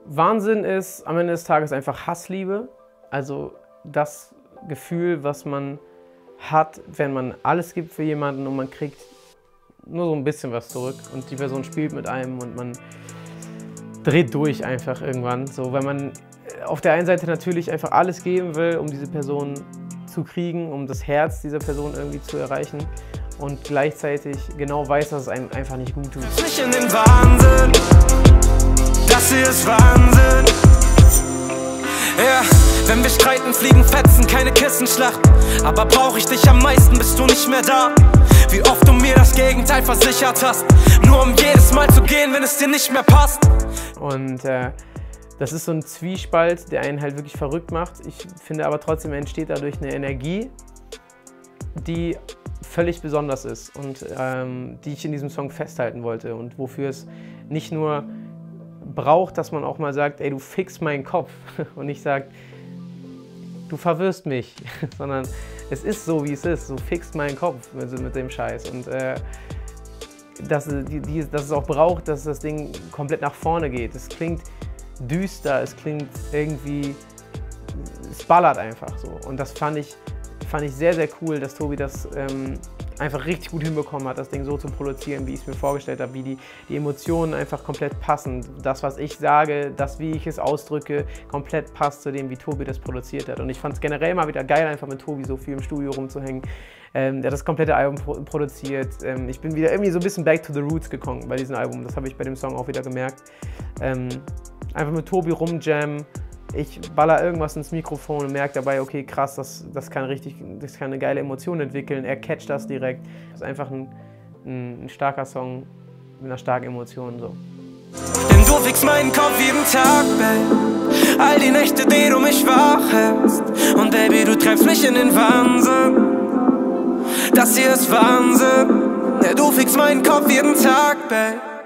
Wahnsinn ist am Ende des Tages einfach Hassliebe. Also das Gefühl, was man hat, wenn man alles gibt für jemanden und man kriegt nur so ein bisschen was zurück und die Person spielt mit einem und man dreht durch einfach irgendwann. So, weil man auf der einen Seite natürlich einfach alles geben will, um diese Person zu kriegen, um das Herz dieser Person irgendwie zu erreichen und gleichzeitig genau weiß, dass es einem einfach nicht gut tut. Mich in den Wahnsinn, das hier ist Wahnsinn. Ja, wenn wir streiten, fliegen Fetzen, keine Kissenschlacht. Aber brauch ich dich am meisten, bist du nicht mehr da. Wie oft du mir das Gegenteil versichert hast, nur um jedes Mal zu gehen, wenn es dir nicht mehr passt. Und das ist so ein Zwiespalt, der einen halt wirklich verrückt macht. Ich finde aber trotzdem entsteht dadurch eine Energie, die völlig besonders ist und die ich in diesem Song festhalten wollte und wofür es nicht nur braucht, dass man auch mal sagt, ey, du fickst meinen Kopf und nicht sagt, du verwirrst mich, sondern es ist so, wie es ist, du fickst meinen Kopf mit dem Scheiß und dass es auch braucht, dass das Ding komplett nach vorne geht. Es klingt düster, es klingt irgendwie, es ballert einfach so und das fand ich sehr, sehr cool, dass Tobi das einfach richtig gut hinbekommen hat, das Ding so zu produzieren, wie ich es mir vorgestellt habe, wie die Emotionen einfach komplett passen. Das, was ich sage, das, wie ich es ausdrücke, komplett passt zu dem, wie Tobi das produziert hat. Und ich fand es generell mal wieder geil, einfach mit Tobi so viel im Studio rumzuhängen. Der hat das komplette Album produziert. Ich bin wieder irgendwie so ein bisschen back to the roots gekommen bei diesem Album. Das habe ich bei dem Song auch wieder gemerkt. Einfach mit Tobi rumjammen. Ich baller irgendwas ins Mikrofon und merke dabei, okay, krass, das kann eine geile Emotion entwickeln. Er catcht das direkt. Das ist einfach ein starker Song mit einer starken Emotion. So. Denn du fickst meinen Kopf jeden Tag, Babe. All die Nächte, die du mich wach hältst. Und Baby, du treibst mich in den Wahnsinn. Das hier ist Wahnsinn. Ja, du fickst meinen Kopf jeden Tag, Babe.